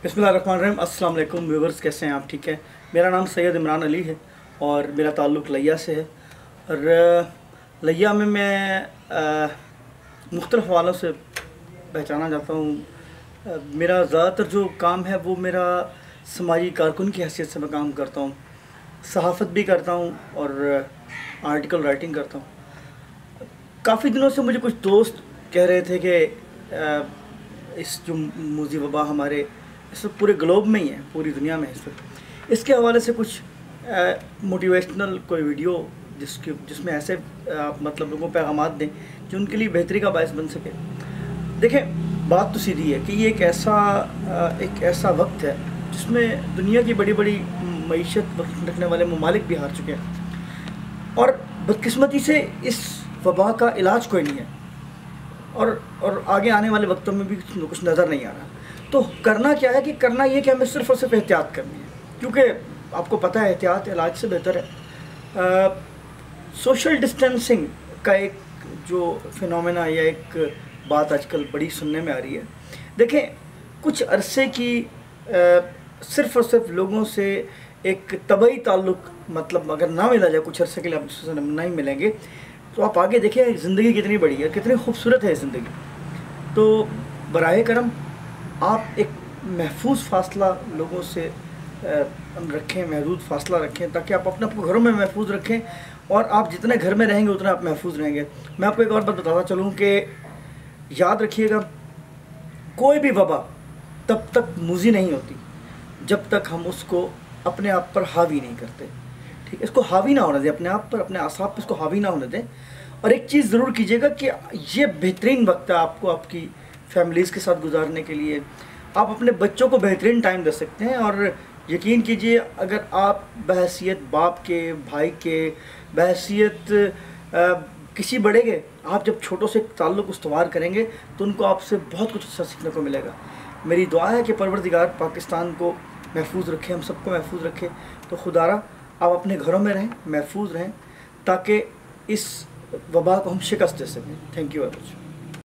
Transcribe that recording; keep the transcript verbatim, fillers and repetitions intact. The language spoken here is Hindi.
बिस्मिल्लाहिर्रहमानिर्रहीम। अस्सलाम वालेकुम व्यूवर्स, कैसे हैं आप? ठीक है। मेरा नाम सैयद इमरान अली है और मेरा ताल्लुक़ लिया से है। और लिया में मैं मुख्तलिफ़ हवालों से पहचाना जाता हूँ। मेरा ज़्यादातर जो काम है वो मेरा समाजी कारकुन की हैसियत से मैं काम करता हूँ। सहाफ़त भी करता हूँ और आर्टिकल राइटिंग करता हूँ। काफ़ी दिनों से मुझे कुछ दोस्त कह रहे थे कि इस जो मूजी वबा हमारे इस पूरे ग्लोब में ही है, पूरी दुनिया में है, इस वक्त इसके हवाले से कुछ मोटिवेशनल कोई वीडियो जिसके जिसमें ऐसे आप मतलब लोगों को पैगामात दें जो उनके लिए बेहतरी का बायस बन सके। देखें, बात तो सीधी है कि ये एक ऐसा एक ऐसा वक्त है जिसमें दुनिया की बड़ी बड़ी मईशत रखने वाले ममालिक भी हार चुके हैं और बदकिस्मती से इस वबा का इलाज कोई नहीं है और और आगे आने वाले वक्तों में भी कुछ नज़र नहीं आ रहा। तो करना क्या है कि करना ये कि हमें सिर्फ़ और सिर्फ एहतियात करनी है, क्योंकि आपको पता है एहतियात इलाज से बेहतर है। सोशल डिस्टेंसिंग का एक जो फिनोमेना या एक बात आजकल बड़ी सुनने में आ रही है। देखें, कुछ अरसे की आ, सिर्फ़ और सिर्फ लोगों से एक तबई ताल्लुक़ मतलब अगर ना मिला जाए, कुछ अरसे के लिए आप उससे नहीं मिलेंगे तो आप आगे देखें ज़िंदगी कितनी बड़ी है, कितनी खूबसूरत है ज़िंदगी। तो बराए करम आप एक महफूज फ़ासला लोगों से रखें, महदूद फ़ासला रखें, ताकि आप अपने आपको घरों में महफूज रखें और आप जितने घर में रहेंगे उतना आप महफूज रहेंगे। मैं आपको एक और बात बताता चलूँ कि याद रखिएगा, कोई भी वबा तब तक मूजी नहीं होती जब तक हम उसको अपने आप पर हावी नहीं करते। ठीक है, इसको हावी ना होने दें, अपने आप पर, अपने आसाब पर इसको हावी ना होने दें। और एक चीज़ ज़रूर कीजिएगा कि ये बेहतरीन वक्त है आपको आपकी फैमिलीज़ के साथ गुजारने के लिए। आप अपने बच्चों को बेहतरीन टाइम दे सकते हैं और यकीन कीजिए, अगर आप बहैसियत बाप के, भाई के, बहैसियत किसी बड़े के, आप जब छोटों से ताल्लुक़ उस्तवार करेंगे तो उनको आपसे बहुत कुछ अच्छा सीखने को मिलेगा। मेरी दुआ है कि परवरदिगार पाकिस्तान को महफूज रखे, हम सबको महफूज रखे। तो खुदारा आप अपने घरों में रहें, महफूज रहें, ताकि इस वबा को हम शिकस्त दे सकें। Thank you very much.